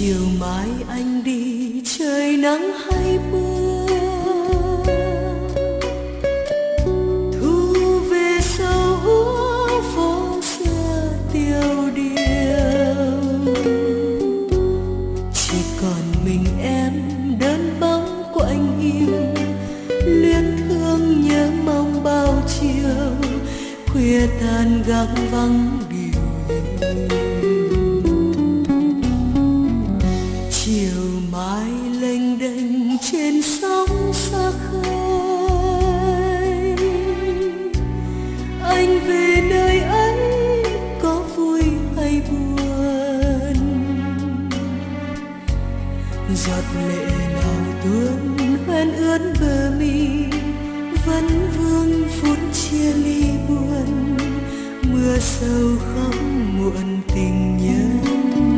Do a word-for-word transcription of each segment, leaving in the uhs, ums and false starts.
chiều mai anh đi trời nắng hay mưa, thu về sau phố xưa tiêu điều, chỉ còn mình em đơn bóng quạnh hiu, luyến thương nhớ mong bao chiều, khuya tàn gác vắng điều chiều mai lênh đênh trên sóng xa khơi. Anh về nơi ấy có vui hay buồn, giọt lệ nào tuôn hoen ướt bờ mi, vẫn vương phút chia ly buồn, mưa sâu khóc muộn tình nhân.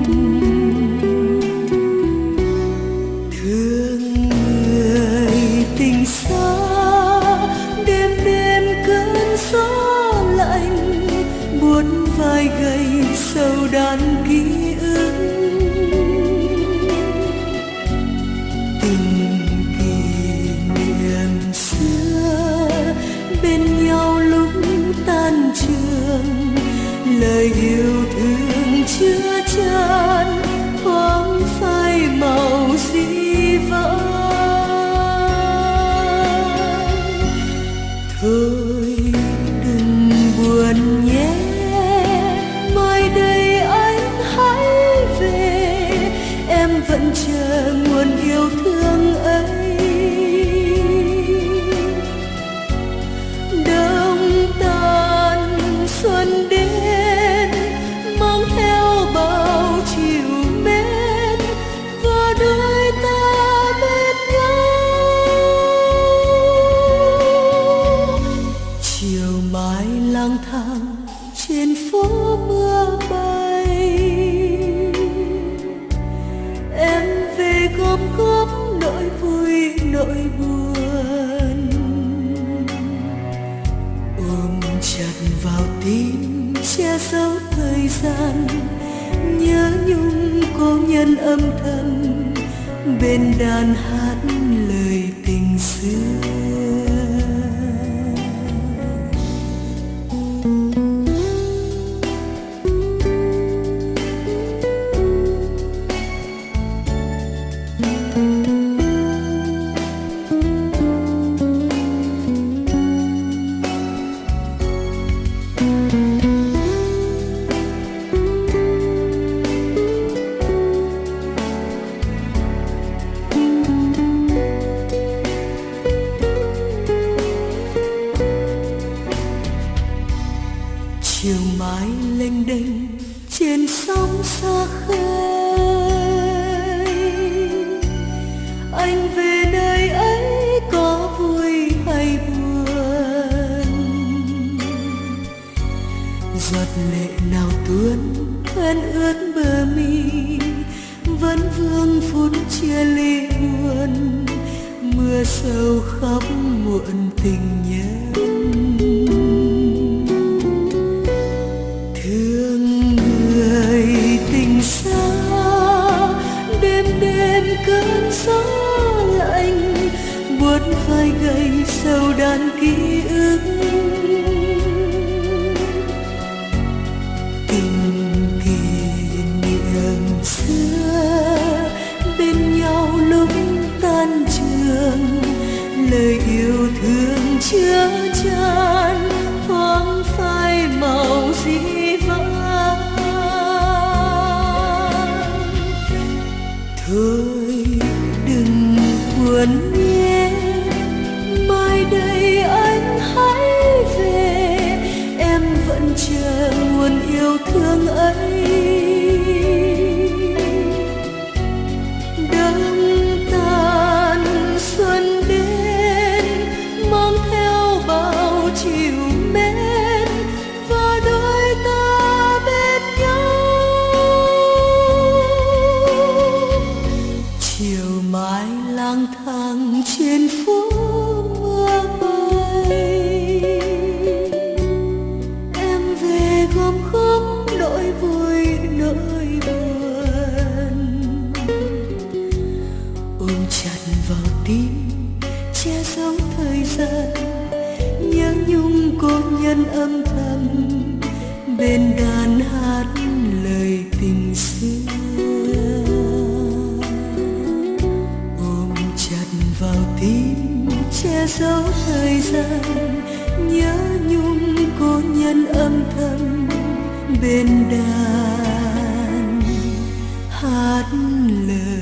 Thương người tình xa, đêm đêm cơn gió lạnh, buốt vai gầy sầu đan ký ức. Tình kỷ niệm xưa bên nhau lúc tan trường, lời yêu thương chưa chan thoáng phai màu dĩ vãng. Thôi đừng buồn nhé, mai đây anh hãy về, em vẫn chờ nguồn yêu thương ấy. Đông tan xuân đến mang theo bao chiều mến, và đôi ta bên nhau. Chiều mai lang thang trên phố mưa bay, em về gom góp nỗi vui nỗi buồn, ôm chặt vào tim che giấu thời gian, nhớ nhung cô nhân âm thầm bên đàn hát lời tình xưa. Chiều mai lênh đênh trên sóng xa khơi, anh về nơi ấy có vui hay buồn, giọt lệ nào tuôn hoen ướt bờ mi, vẫn vương phút chia ly buồn, mưa sâu khóc muộn tình nhân. Thương người tình xa, đêm đêm cơn gió lạnh, buốt vai gầy sầu đan ký ức. Tình kỷ niệm xưa bên nhau lúc tan trường, lời yêu thương chưa chan thoáng phai màu dĩ vãng. Thôi đừng buồn nhé, mai đây anh hãy về, em vẫn chờ nguồn yêu thương ấy. Đông tan xuân đến mang theo bao chiều mến, và đôi ta nhân âm thầm bên đàn hát lời tình xưa. Ôm chặt vào tim che giấu thời gian, nhớ nhung cô nhân âm thầm bên đàn hát lời